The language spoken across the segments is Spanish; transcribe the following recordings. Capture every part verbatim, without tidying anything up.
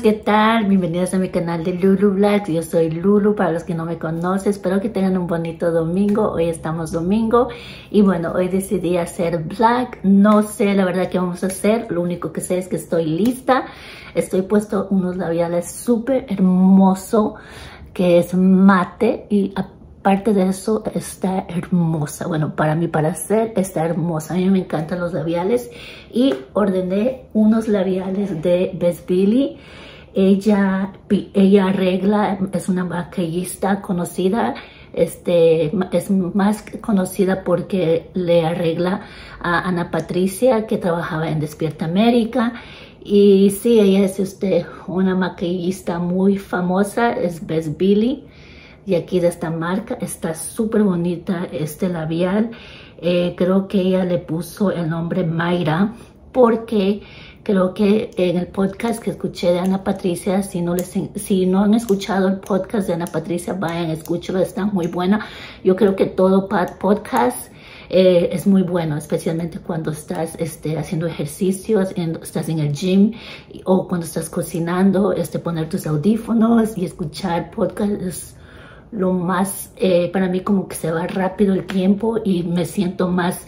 ¿qué tal? Bienvenidos a mi canal de Lulu Vlogs. Yo soy Lulu, para los que no me conocen. Espero que tengan un bonito domingo. Hoy estamos domingo y bueno, hoy decidí hacer vlog. No sé la verdad qué vamos a hacer. Lo único que sé es que estoy lista. Estoy puesto unos labiales súper hermosos, que es mate, y aparte de eso está hermosa. Bueno, para mi parecer está hermosa. A mí me encantan los labiales y ordené unos labiales de Best Billy. Ella, ella arregla, es una maquillista conocida, este, es más conocida porque le arregla a Ana Patricia, que trabajaba en Despierta América. Y sí, ella es este, una maquillista muy famosa, es Best Billy. Y aquí de esta marca está súper bonita este labial. Eh, creo que ella le puso el nombre Mayra porque creo que en el podcast que escuché de Ana Patricia, si no, les, si no han escuchado el podcast de Ana Patricia, vayan, escúchalo, está muy buena. Yo creo que todo podcast eh, es muy bueno, especialmente cuando estás este, haciendo ejercicios, en, estás en el gym o cuando estás cocinando, este, poner tus audífonos y escuchar podcast es lo más, eh, para mí como que se va rápido el tiempo y me siento más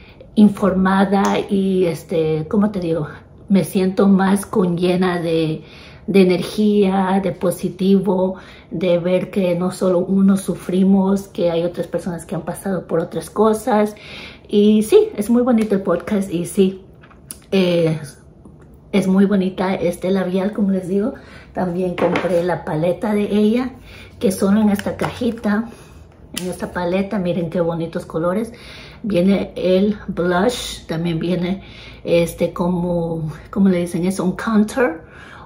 informada y, este, ¿cómo te digo? Me siento más con llena de, de energía, de positivo, de ver que no solo uno sufrimos, que hay otras personas que han pasado por otras cosas. Y sí, es muy bonito el podcast y sí, eh, es muy bonita este labial, como les digo. También compré la paleta de ella, que solo en esta cajita, en esta paleta, miren qué bonitos colores. Viene el blush, también viene este como, ¿cómo le dicen eso? Un contour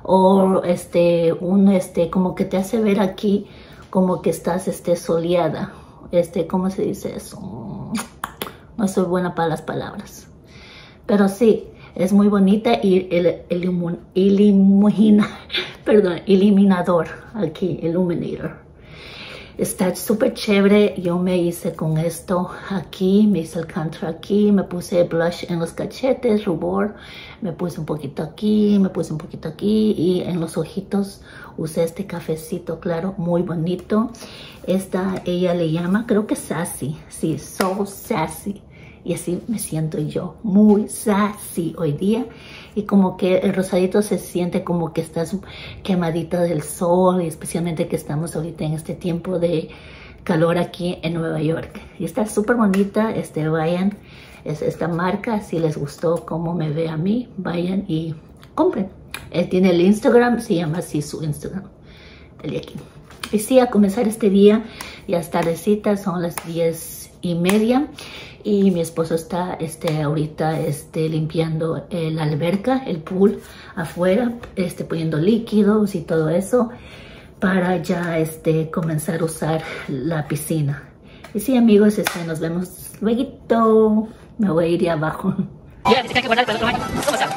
o este, un este, como que te hace ver aquí como que estás este soleada. Este, ¿cómo se dice eso? No soy buena para las palabras. Pero sí, es muy bonita y el, el, el ilumina, perdón, iluminador aquí, illuminator. Está súper chévere. Yo me hice con esto aquí, me hice el contour aquí, me puse blush en los cachetes, rubor, me puse un poquito aquí, me puse un poquito aquí y en los ojitos usé este cafecito claro, muy bonito. Esta ella le llama, creo que sassy, sí, so sassy. Y así me siento yo, muy sassy hoy día. Y como que el rosadito se siente como que estás quemadita del sol. Y especialmente que estamos ahorita en este tiempo de calor aquí en Nueva York. Y está súper bonita, este, vayan. Es esta marca, si les gustó cómo me ve a mí, vayan y compren. Él tiene el Instagram, se llama así su Instagram, el de aquí. Y sí, a comenzar este día, ya es tardecita, son las diez y media. Y mi esposo está este, ahorita este, limpiando eh, la alberca, el pool afuera, este, poniendo líquidos y todo eso para ya este, comenzar a usar la piscina. Y sí, amigos, este, nos vemos luego. Me voy a ir de abajo. Ya, te hay que guardar para otro baño. ¿Cómo está?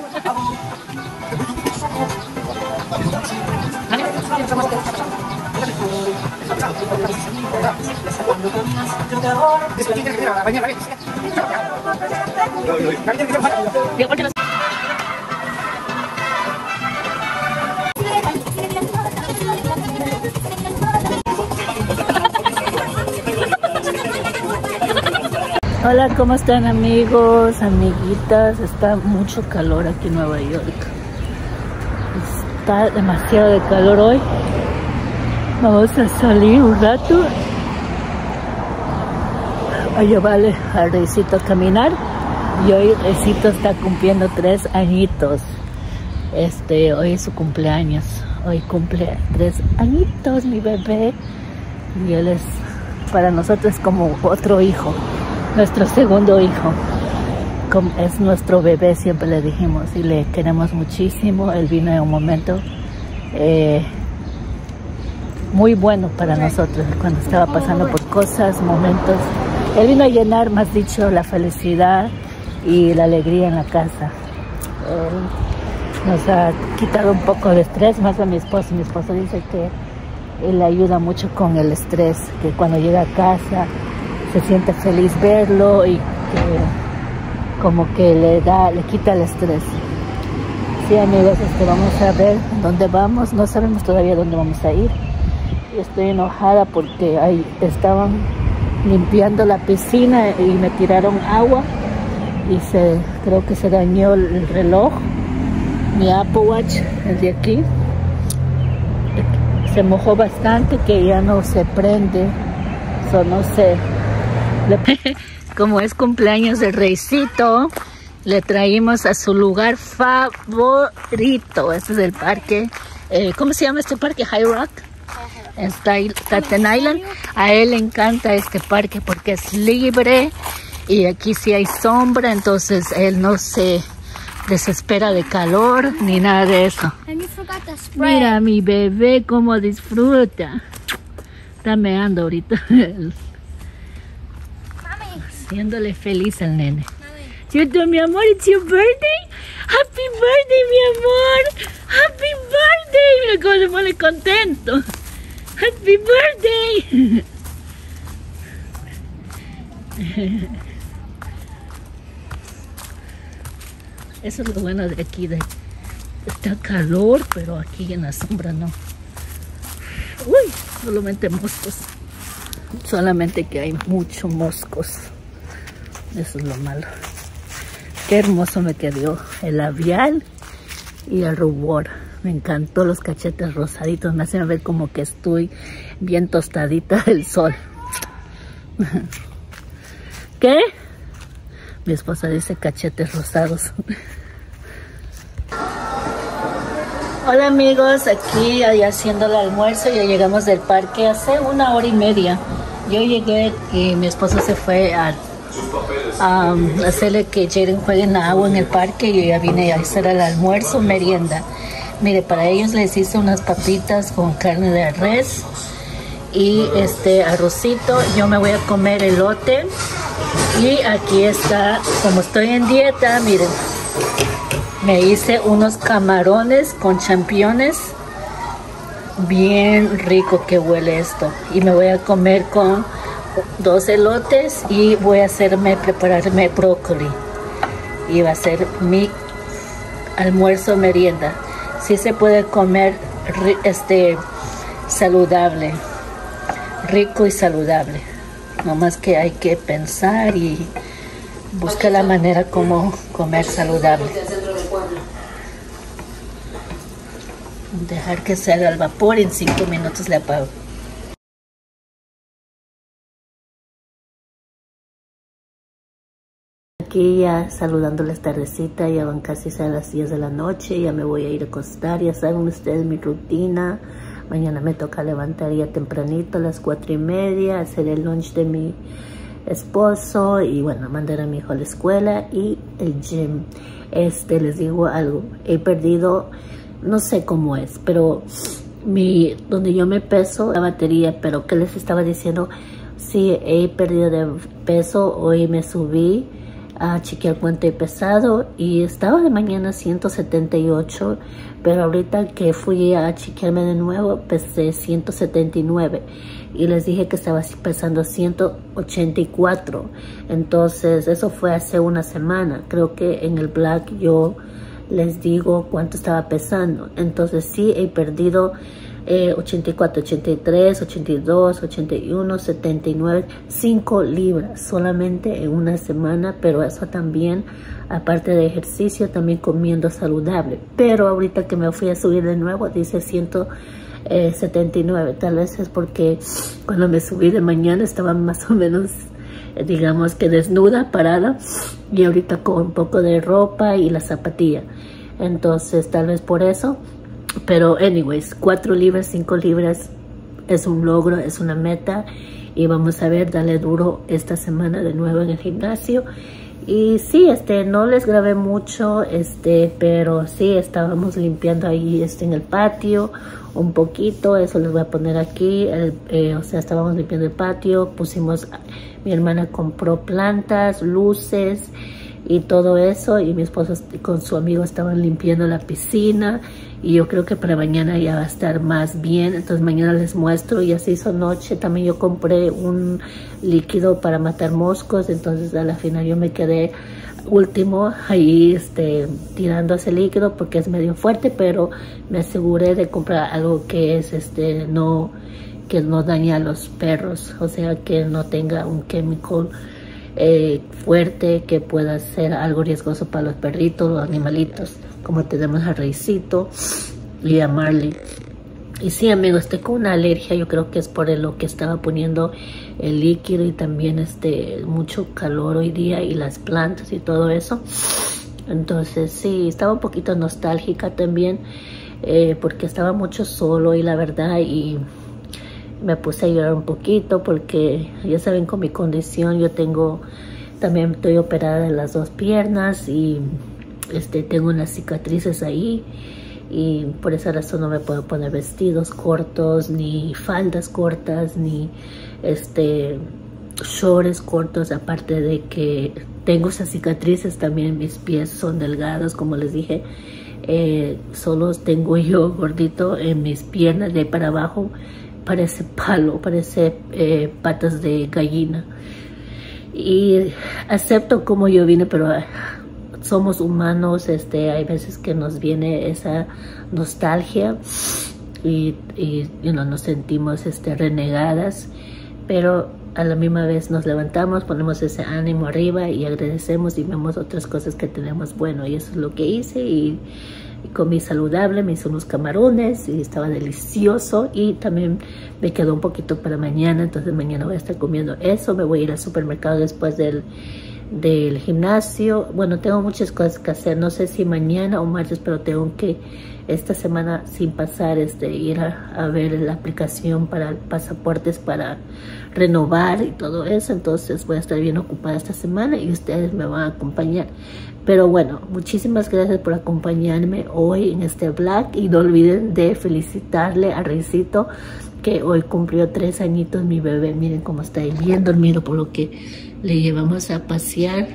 Hola, ¿cómo están amigos, amiguitas? Está mucho calor aquí en Nueva York. Está demasiado de calor hoy. Vamos a salir un rato a llevarle al Reycito a caminar. Y hoy Reycito está cumpliendo tres añitos. Este, hoy es su cumpleaños. Hoy cumple tres añitos mi bebé. Y él es, para nosotros, como otro hijo. Nuestro segundo hijo. Como es nuestro bebé, siempre le dijimos. Y le queremos muchísimo. Él vino en un momento Eh, muy bueno para nosotros cuando estaba pasando por cosas, momentos. Él vino a llenar, más dicho, la felicidad y la alegría en la casa. Él nos ha quitado un poco de estrés, más a mi esposo. Mi esposo dice que él ayuda mucho con el estrés, que cuando llega a casa se siente feliz verlo y que como que le da, le quita el estrés. Sí, amigos, este, vamos a ver dónde vamos. No sabemos todavía dónde vamos a ir. Y estoy enojada porque ahí estaban limpiando la piscina y me tiraron agua y se creo que se dañó el reloj, mi Apple Watch, el de aquí, se mojó bastante, que ya no se prende. So, no sé. Como es cumpleaños del Reycito, le traímos a su lugar favorito. Este es el parque, eh, ¿cómo se llama este parque? High Rock. Está Staten Island. A él le encanta este parque porque es libre y aquí sí hay sombra, entonces él no se desespera de calor ni nada de eso. Mira mi bebé cómo disfruta. Está meando ahorita. Haciéndole feliz al nene. ¿Cierto, mi amor? It's your birthday. Happy birthday, mi amor. Happy birthday. Mira cómo se pone contento. Happy birthday. Eso es lo bueno de aquí. De, está calor, pero aquí en la sombra no. Uy, solamente moscos. Solamente que hay muchos moscos. Eso es lo malo. Qué hermoso me quedó el labial y el rubor. Me encantó los cachetes rosaditos. Me hacen ver como que estoy bien tostadita del sol. ¿Qué? Mi esposa dice cachetes rosados. Hola amigos, aquí haciendo el almuerzo. Ya llegamos del parque hace una hora y media. Yo llegué y mi esposo se fue a um, hacerle que Jaden juegue en la agua en el parque. Y yo ya vine a hacer el almuerzo, merienda. Mire, para ellos les hice unas papitas con carne de res y este arrocito. Yo me voy a comer elote. Y aquí está, como estoy en dieta, miren, me hice unos camarones con championes. Bien rico que huele esto. Y me voy a comer con dos elotes y voy a hacerme, prepararme brócoli. Y va a ser mi almuerzo merienda. Sí se puede comer este saludable, rico y saludable. No más que hay que pensar y buscar la manera como comer saludable. Dejar que se haga al vapor, en cinco minutos le apago. Aquí ya saludándoles tardecita, ya van casi a las diez de la noche, ya me voy a ir a acostar. Ya saben ustedes mi rutina. Mañana me toca levantar ya tempranito a las cuatro y media, hacer el lunch de mi esposo y bueno, mandar a mi hijo a la escuela y el gym. Este, les digo algo, he perdido, no sé cómo es, pero mi, donde yo me peso la batería, pero que les estaba diciendo, sí, he perdido de peso, hoy me subí a chequear cuánto he pesado y estaba de mañana ciento setenta y ocho, pero ahorita que fui a chequearme de nuevo pesé ciento setenta y nueve y les dije que estaba pesando ciento ochenta y cuatro. Entonces eso fue hace una semana. Creo que en el Black yo les digo cuánto estaba pesando. Entonces sí he perdido eh, ochenta y cuatro, ochenta y tres, ochenta y dos, ochenta y uno, setenta y nueve, cinco libras solamente en una semana. Pero eso también, aparte de ejercicio, también comiendo saludable. Pero ahorita que me fui a subir de nuevo dice ciento setenta y nueve. Tal vez es porque cuando me subí de mañana estaba más o menos, digamos que desnuda, parada, y ahorita con un poco de ropa y la zapatilla. Entonces tal vez por eso. Pero anyways, cuatro libras, cinco libras es un logro, es una meta. Y vamos a ver, darle duro esta semana de nuevo en el gimnasio. Y sí, este, no les grabé mucho, este, pero sí estábamos limpiando ahí este, en el patio un poquito. Eso les voy a poner aquí. El, eh, o sea, estábamos limpiando el patio, pusimos, mi hermana compró plantas, luces y todo eso, y mi esposo con su amigo estaban limpiando la piscina, y yo creo que para mañana ya va a estar más bien. Entonces mañana les muestro. Ya se hizo noche. También yo compré un líquido para matar moscos, entonces a la final yo me quedé último ahí este, tirando ese líquido porque es medio fuerte, pero me aseguré de comprar algo que es este no que no dañe a los perros, o sea que no tenga un químico eh, fuerte que pueda ser algo riesgoso para los perritos, los animalitos, como tenemos a Reycito y a Marley. Y sí, amigos, estoy con una alergia, yo creo que es por lo que estaba poniendo el líquido y también este mucho calor hoy día y las plantas y todo eso. Entonces sí, estaba un poquito nostálgica también eh, porque estaba mucho solo y la verdad y me puse a llorar un poquito porque ya saben con mi condición yo tengo, también estoy operada de las dos piernas y este tengo unas cicatrices ahí. Y por esa razón no me puedo poner vestidos cortos, ni faldas cortas, ni este shorts cortos, aparte de que tengo esas cicatrices también, mis pies son delgados, como les dije, eh, solo tengo yo gordito en mis piernas, de ahí para abajo parece palo, parece eh, patas de gallina. Y acepto como yo vine, pero somos humanos, este, hay veces que nos viene esa nostalgia y, y you know, nos sentimos este, renegadas, pero a la misma vez nos levantamos, ponemos ese ánimo arriba y agradecemos y vemos otras cosas que tenemos bueno, y eso es lo que hice y, y comí saludable, me hice unos camarones y estaba delicioso y también me quedó un poquito para mañana, entonces mañana voy a estar comiendo eso, me voy a ir al supermercado después del del gimnasio. Bueno, tengo muchas cosas que hacer, no sé si mañana o martes, pero tengo que esta semana sin pasar este ir a, a ver la aplicación para pasaportes para renovar y todo eso, entonces voy a estar bien ocupada esta semana y ustedes me van a acompañar. Pero bueno, muchísimas gracias por acompañarme hoy en este vlog y no olviden de felicitarle a Reycito que hoy cumplió tres añitos mi bebé. Miren cómo está bien dormido, por lo que le llevamos a pasear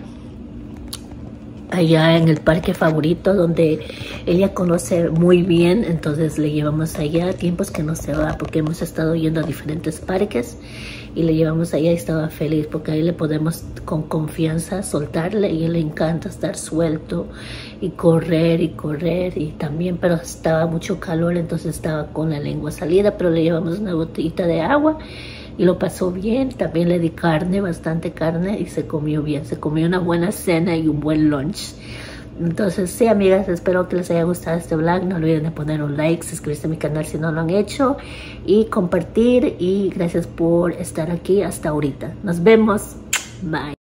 allá en el parque favorito donde ella conoce muy bien, entonces le llevamos allá, tiempos que no se va porque hemos estado yendo a diferentes parques y le llevamos allá y estaba feliz porque ahí le podemos con confianza soltarle y a él le encanta estar suelto y correr y correr y también, pero estaba mucho calor, entonces estaba con la lengua salida, pero le llevamos una botellita de agua y lo pasó bien. También le di carne, bastante carne, y se comió bien, se comió una buena cena y un buen lunch. Entonces sí, amigas, espero que les haya gustado este vlog. No olviden de poner un like, suscribirse a mi canal si no lo han hecho y compartir, y gracias por estar aquí hasta ahorita. Nos vemos, bye.